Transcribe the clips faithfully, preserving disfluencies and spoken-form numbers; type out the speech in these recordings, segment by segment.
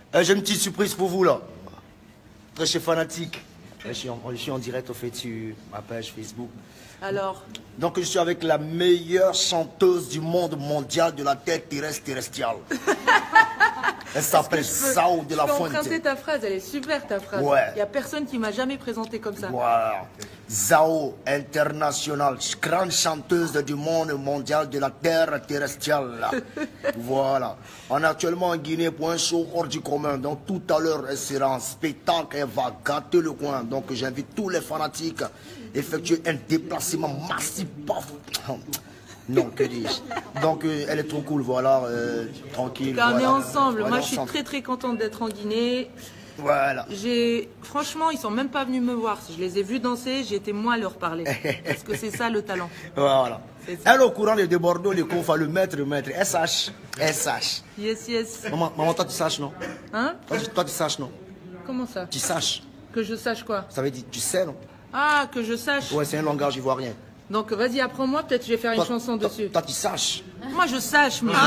Euh, J'ai une petite surprise pour vous là. Très chez Fanatique. Je suis, en, je suis en direct au fait sur ma page Facebook. Alors? Donc je suis avec la meilleure chanteuse du monde mondial de la terre terrestre terrestriale. Elle s'appelle Zao de la Fuente. Je peux emprunter ta phrase, elle est super ta phrase. Ouais. Il n'y a personne qui m'a jamais présenté comme ça. Voilà. Zao International, grande chanteuse du monde mondial de la terre terrestriale. Voilà. On est actuellement en Guinée pour un show hors du commun. Donc tout à l'heure, elle sera en spectacle, elle va gâter le coin. Donc j'invite tous les fanatiques à effectuer un déplacement massif. Non, que dis-je. Donc euh, elle est trop cool, voilà, euh, tranquille. Car voilà. on est ensemble. Voilà, Moi je suis ensemble. très très contente d'être en Guinée. Voilà. J'ai, franchement, ils sont même pas venus me voir. Je les ai vus danser, j'ai été moi à leur parler. Parce que c'est ça le talent. Voilà. Elle est au courant de Bordeaux, les confs, le maître, le maître. Elle sache. Elle sache. Yes, yes. Maman, maman, toi tu saches, non? Hein? Toi, tu- toi tu saches, non? Comment ça? Tu saches. Que je sache quoi? Ça veut dire tu sais, non? Ah, que je sache. Ouais, c'est un langage ivoirien. Donc vas-y, apprends-moi, peut-être je vais faire une Toi- chanson toi- dessus. Toi tu saches. Moi je sache, mais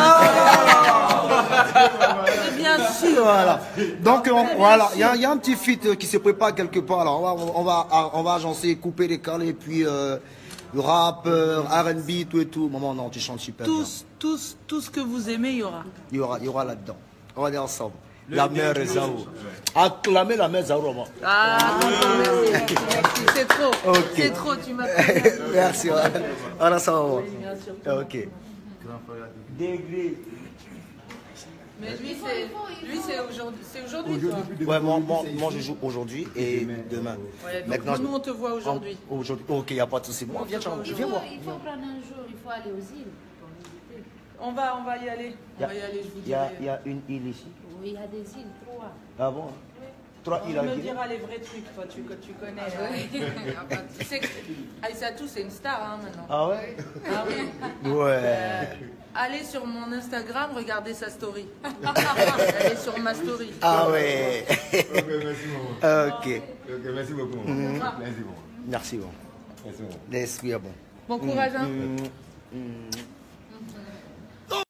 Ah je... bien sûr. Voilà. Donc on- voilà, il y, a- il y a un petit feat qui se prépare quelque part. Alors on va, on va, on va agencer, couper, décaler, puis euh, le rap, euh, R and B, tout et tout. Maman, non, tu chantes super bien. Tous, tous, tout ce que vous aimez, il y aura. Il y aura, il y aura là-dedans. On va aller ensemble. La mère Zao. Acclamez la mère Zao, maman. Ah, merci, merci, merci. C'est trop. Ok. C'est trop, tu m'as Merci. On a ça, maman. Bien sûr. Ok. Degré. Mais lui, c'est lui, c'est aujourd'hui. C'est aujourd'hui, toi. Ouais, moi, moi, moi, je joue aujourd'hui et demain. Ouais, donc Maintenant, nous, on te voit aujourd'hui. Aujourd'hui. Ok, il n'y a pas de souci. Moi, viens, viens, Il viens faut, voir. il faut prendre un jour, il faut aller aux îles. On va, on va y aller. On Il y a- va y aller, je vous il y a, dirai. il y a une île ici. Oui, il y a des îles, trois. Ah bon? Trois îles Tu à me Guinée. diras les vrais trucs, toi, tu, que tu connais. hein. Tu sais que Aïssatou, c'est une star hein, maintenant. Ah ouais? Ah oui. Ouais. Euh, allez sur mon Instagram, regardez sa story. Elle est sur ma story. Ah ouais. Ok, merci maman. Ok. Ok, merci beaucoup maman. Merci maman. Merci bon. Merci maman. L'esprit est bon. Bon courage, hein. Mm, mm.